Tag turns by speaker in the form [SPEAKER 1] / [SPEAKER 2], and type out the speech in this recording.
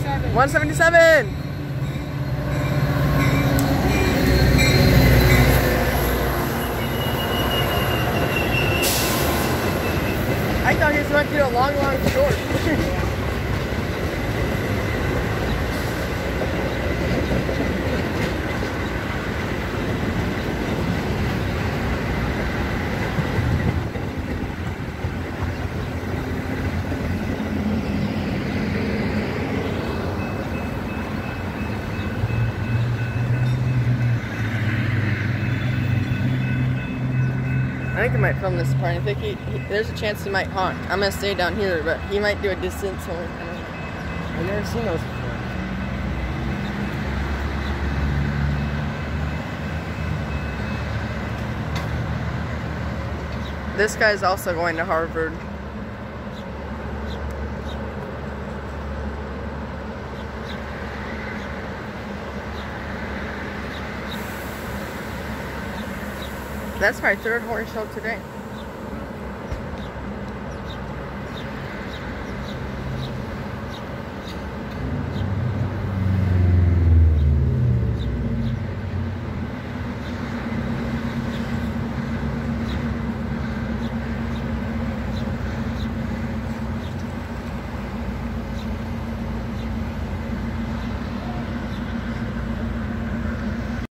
[SPEAKER 1] 177.
[SPEAKER 2] 177. I thought he just went through a long short. I think he might film this part. I think there's a chance he might honk. I'm gonna stay down here, but he might do a distance horn. I don't know.
[SPEAKER 3] I've never seen those before.
[SPEAKER 2] This guy's also going to Harvard. That's my third horn show today.